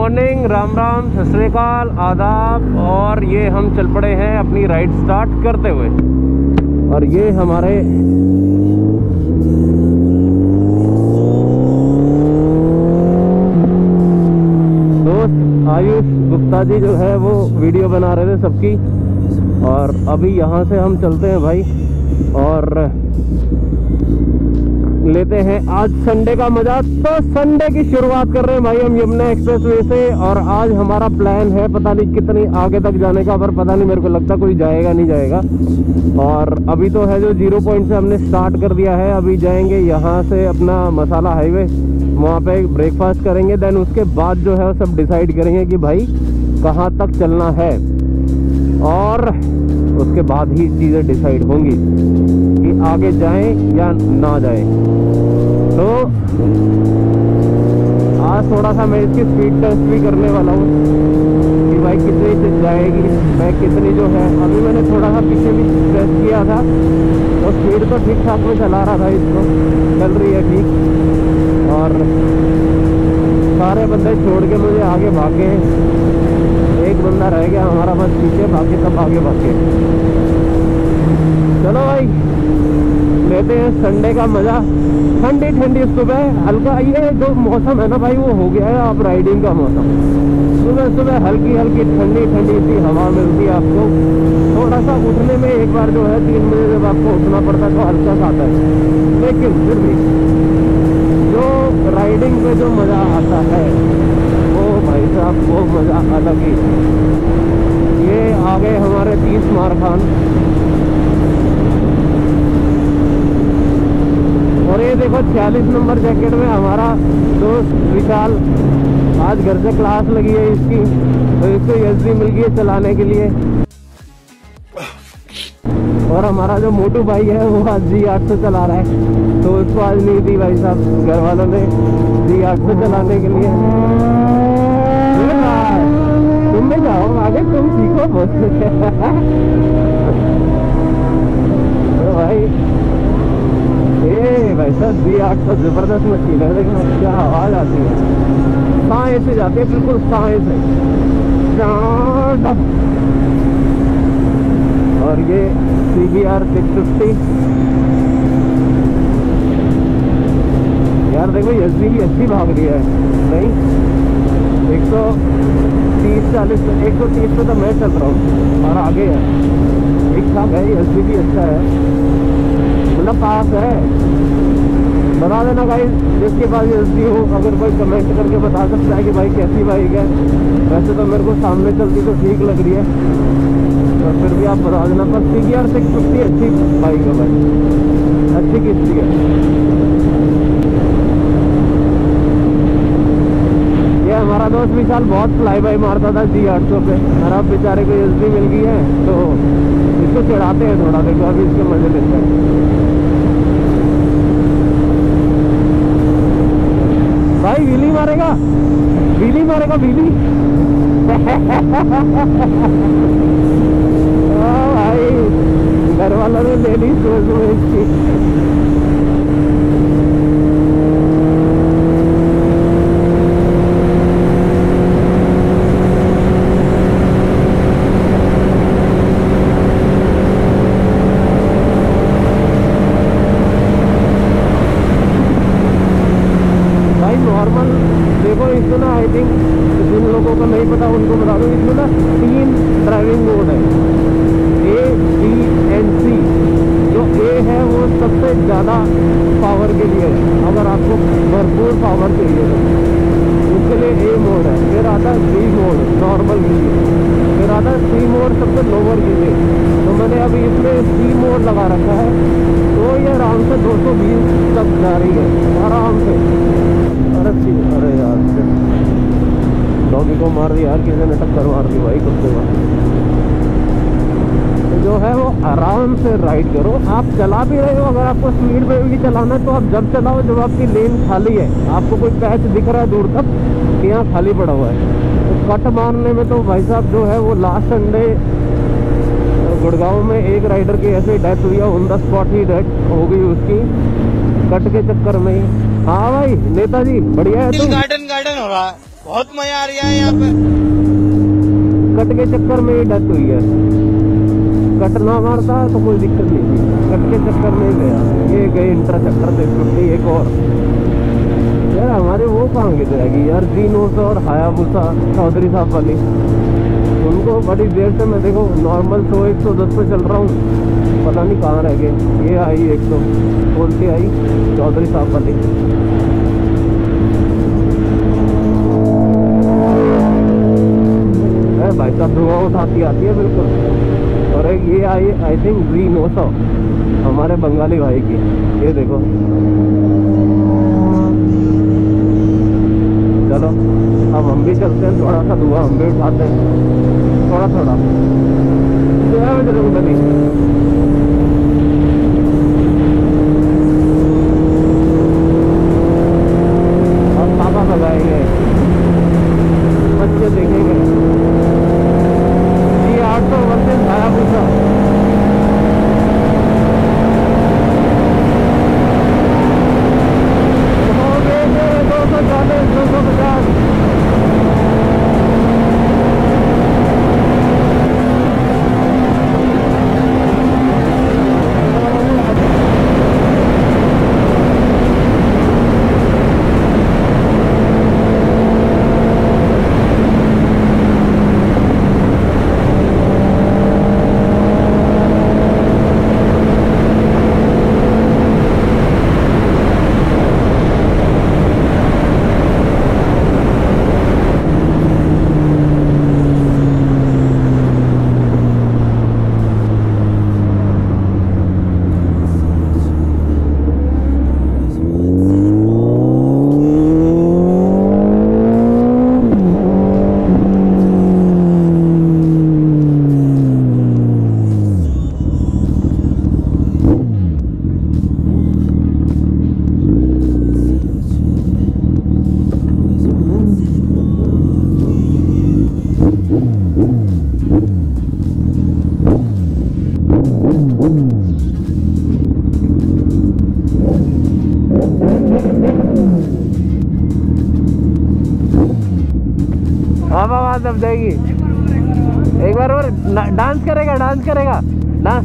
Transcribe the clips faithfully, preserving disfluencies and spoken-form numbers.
Morning, Ram Ram, सत श्री अकाल, आदाब। और ये हम चल पड़े हैं अपनी राइड स्टार्ट करते हुए। और ये हमारे दोस्त आयुष गुप्ता जी जो है वो वीडियो बना रहे थे सबकी। और अभी यहाँ से हम चलते हैं भाई और लेते हैं आज संडे का मजा। तो संडे की शुरुआत कर रहे हैं भाई हम यमुना एक्सप्रेसवे से। और आज हमारा प्लान है पता नहीं कितनी आगे तक जाने का, पर पता नहीं, मेरे को लगता कोई जाएगा नहीं जाएगा। और अभी तो है जो जीरो पॉइंट से हमने स्टार्ट कर दिया है। अभी जाएंगे यहाँ से अपना मसाला हाईवे, वहाँ पे ब्रेकफास्ट करेंगे। देन उसके बाद जो है सब डिसाइड करेंगे कि भाई कहाँ तक चलना है। और उसके बाद ही चीज़ें डिसाइड होंगी कि आगे जाएं या ना जाएं। तो आज थोड़ा सा मैं इसकी स्पीड टेस्ट भी करने वाला हूँ कि भाई कितनी से जाएगी, मैं कितनी जो है। अभी मैंने थोड़ा सा पीछे भी टेस्ट किया था तो स्पीड तो ठीक ठाक में चला रहा था, इसको चल रही है ठीक। और सारे बंदे छोड़ के मुझे आगे भागे, एक बंदा रह गया हमारा बस पीछे, बाकी सब आगे भागे। चलो भाई लेते हैं संडे का मजा। ठंडी ठंडी सुबह, हल्का ये जो मौसम है ना भाई वो हो गया है अब राइडिंग का मौसम। सुबह सुबह हल्की हल्की ठंडी ठंडी सी हवा मिलती है आपको। थोड़ा सा उठने में एक बार जो है तीन बजे जब आपको उठना पड़ता है तो हल्का सा आता है, लेकिन फिर भी जो राइडिंग पे जो मजा आता है वो भाई साहब वो मजा अलग ही है। ये आ गए हमारे तीस मारखान। और ये देखो छियालीस नंबर जैकेट में हमारा दोस्त विशाल, आज घर से क्लास लगी है इसकी तो इसको एसडी मिल गई है चलाने के लिए। और हमारा जो मोटू भाई है वो आज जी आठ सौ चला रहा है, तो उसको आज नहीं दी भाई साहब घर वालों ने जी आठ सौ चलाने के लिए। तुम भी जाओ आगे, तुम सीखो बहुत। तो भाई ए भाई साहब जी आठ सौ जबरदस्त मशीन है, देखो क्या आवाज आती है, साए से जाती है, बिल्कुल साए से। और ये C B R six fifty यार देखो एस डी भी अच्छी भाग रही है, नहीं एक सौ तीस चालीस एक सौ तीस पे तो मैं चल रहा हूँ और आगे है, ठीक ठाक है। एस डी भी अच्छा है, मतलब पास है। बता देना भाई जिसके पास एस डी हो, अगर कोई कमेंट करके बता सकता है कि भाई कैसी बाइक है। वैसे तो मेरे को सामने चलती तो ठीक लग रही है, तो फिर भी आप बता देना। पर C B R six fifty अच्छी बाइक है भाई, अच्छी किस्ती है। ये हमारा दोस्त विशाल बहुत फ्लाई बाई मारता था जी आठ सौ पे, और अब बेचारे को एस डी मिल गई है तो इसको चढ़ाते हैं थोड़ा, देखो अभी इसके मजे लेते हैं। भाई व्हीली मारेगा, व्हीली मारेगा व्हीली। भाई घर वालों ने ले ली सोच में इसकी। नॉर्मल देखो इसमें ना, आई थिंक जिन लोगों को नहीं पता उनको बता दो, इसमें ना तीन ड्राइविंग मोड है, ए बी एंड सी। जो ए है वो सबसे ज़्यादा पावर के लिए है, अगर आपको भरपूर पावर चाहिए तो उसके लिए ए मोड है। फिर आता है बी मोड नॉर्मल के लिए, फिर आता है सी मोड सबसे लोअर के लिए। तो मैंने अभी इसमें सी मोड लगा रखा है, तो ये आराम से दो सौ बीस तक जा रही है आराम से। अरे अरे यार डॉगी को मार दिया यार, किसी ने टक्कर मार दी भाई कुत्ते को। तो जो है वो आराम से राइड करो। आप चला भी रहे हो, अगर आपको स्पीड में भी चलाना है तो आप जब चलाओ जब आपकी लेन खाली है, आपको कोई पैच दिख रहा है दूर तक कि यहाँ खाली पड़ा हुआ है। तो कट मारने में तो भाई साहब जो है वो लास्ट संडे गुड़गांव में एक राइडर की ऐसे डेथ हुई है, ऑन द स्पॉट ही डेथ हो गई उसकी कट के चक्कर में ही। हाँ भाई नेताजी बढ़िया है, तुम गार्डन गार्डन हो रहा है बहुत मजा आ रहा है यहाँ पे। कट के चक्कर में ही डेथ हुई है। कट ना मारता है तो कोई दिक्कत नहीं थी, कट के चक्कर में ही गया। ये गए इंट्रा चक्कर से छुट्टी। एक और यार हमारे वो कहाँ की जाएगी यार, जीनोस और हायाबुसा चौधरी साहब वाली, उनको बड़ी देर से मैं देखो नॉर्मल सौ एक सौ दस पे चल रहा हूँ, पता नहीं कहाँ रह गए। ये आई एक सौ बोल के आई चौधरी साहब वाली। भाई साहब धुआं उठाती आती है बिल्कुल। और एक ये आई आई थिंक वी नौ सौ हमारे बंगाली भाई की, ये देखो। चलो अब हम भी चलते हैं, थोड़ा सा धुआं हम भी उठाते हैं, थोड़ा थोड़ा जरूर बनी। और पापा लगाएंगे, बच्चे देखेंगे। ये आठ सौ वर्सेस हायाबुसा। दो सौ चालीस दो सौ पचास अब आवाज अब जाएगी। एक बार और डांस करेगा, डांस करेगा डांस।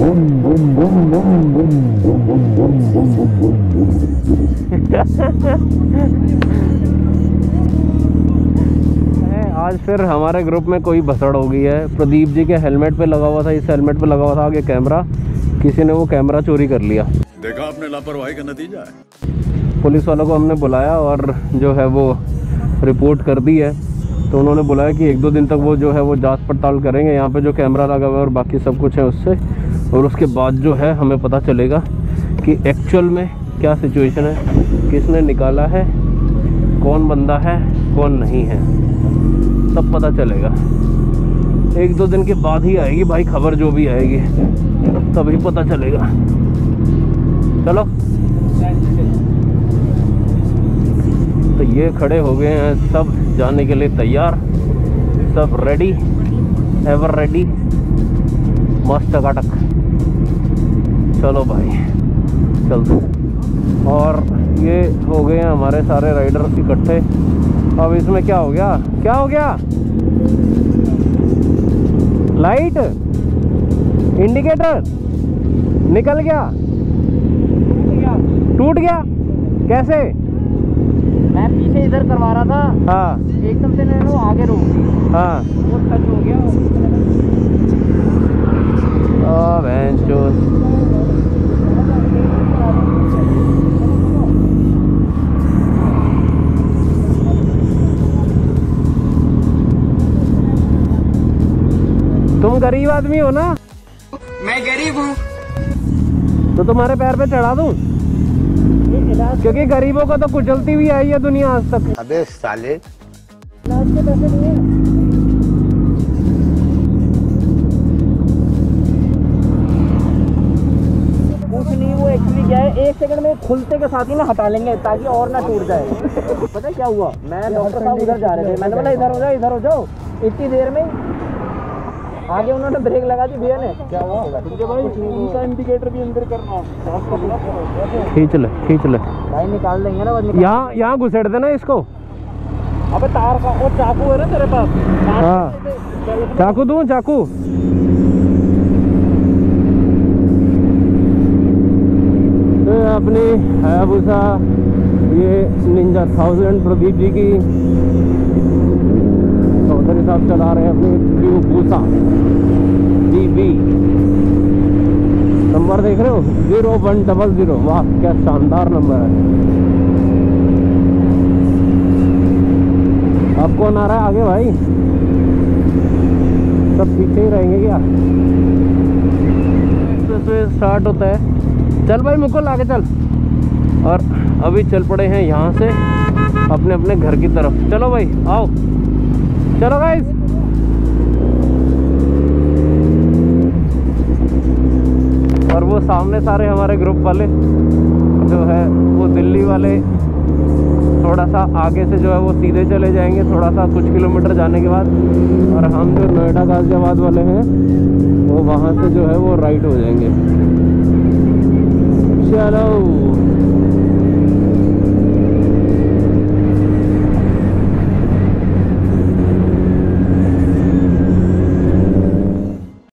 आज फिर हमारे ग्रुप में कोई भसड़ हो गई है। प्रदीप जी के हेलमेट पे लगा हुआ था, इस हेलमेट पे लगा हुआ था आगे कैमरा, किसी ने वो कैमरा चोरी कर लिया। देखा आपने लापरवाही का नतीजा है। पुलिस वालों को हमने बुलाया और जो है वो रिपोर्ट कर दी है। तो उन्होंने बुलाया कि एक दो दिन तक वो जो है वो जांच पड़ताल करेंगे यहाँ पे जो कैमरा लगा हुआ है और बाकी सब कुछ है उससे, और उसके बाद जो है हमें पता चलेगा कि एक्चुअल में क्या सिचुएशन है, किसने निकाला है, कौन बंदा है कौन नहीं है, सब पता चलेगा। एक दो दिन के बाद ही आएगी भाई खबर, जो भी आएगी तभी पता चलेगा। चलो तो ये खड़े हो गए हैं सब जाने के लिए तैयार, सब रेडी, एवर रेडी, मस्त टकाटक। चलो भाई चलते। और ये हो गए हैं हमारे सारे राइडर इकट्ठे। अब इसमें क्या हो गया, क्या हो गया, लाइट इंडिकेटर निकल गया, टूट गया। कैसे? मैं पीछे इधर करवा रहा था, हाँ एकदम से मैंने वो आगे रोक दी, हाँ वो टच हो गया। ओ बेंचोस। तुम गरीब आदमी हो ना? मैं गरीब हूँ तो तुम्हारे पैर पे चढ़ा दूं, क्योंकि गरीबों को तो कुचलती हुई आई है दुनिया आज तक। अबे साले इलाज के पैसे नहीं है। कुछ नहीं, वो एक्चुअली क्या है, एक सेकंड में खुलते के साथ ही ना हटा लेंगे ताकि और ना टूट जाए। पता है क्या हुआ, मैं डॉक्टर साहब उधर जा रहे थे, मैंने बोला इधर हो जाओ इधर हो जाओ, इतनी देर में आगे उन्होंने ब्रेक लगा दी भैया ने। क्या हुआ भाई, उनका इंडिकेटर भी अंदर करना, खींच ले खींच ले भाई निकाल देंगे ना। यहाँ यहाँ घुसेड़ देना इसको, अबे तार का वो चाकू है ना तेरे पास? हाँ चाकू दूं चाकू? तो अपनी हायाबुसा ये निंजा थाउजेंड प्रदीप जी की चौधरी साहब चला रहे हैं अपनी हायाबुसा बीबी। नंबर देख रहे हो जीरो वन डबल जीरो। वाह क्या शानदार नंबर है। अब कौन आ रहा है आगे भाई? सब पीछे ही रहेंगे क्या? एक्सप्रेसवे स्टार्ट होता है। चल भाई मुकुल आगे चल। और अभी चल पड़े हैं यहाँ से अपने अपने घर की तरफ। चलो भाई आओ, चलो गाइस। और वो सामने सारे हमारे ग्रुप वाले जो है वो दिल्ली वाले थोड़ा सा आगे से जो है वो सीधे चले जाएंगे थोड़ा सा कुछ किलोमीटर जाने के बाद। और हम जो नोएडा गाजियाबाद वाले हैं वो वहाँ से जो है वो राइट हो जाएंगे। चलो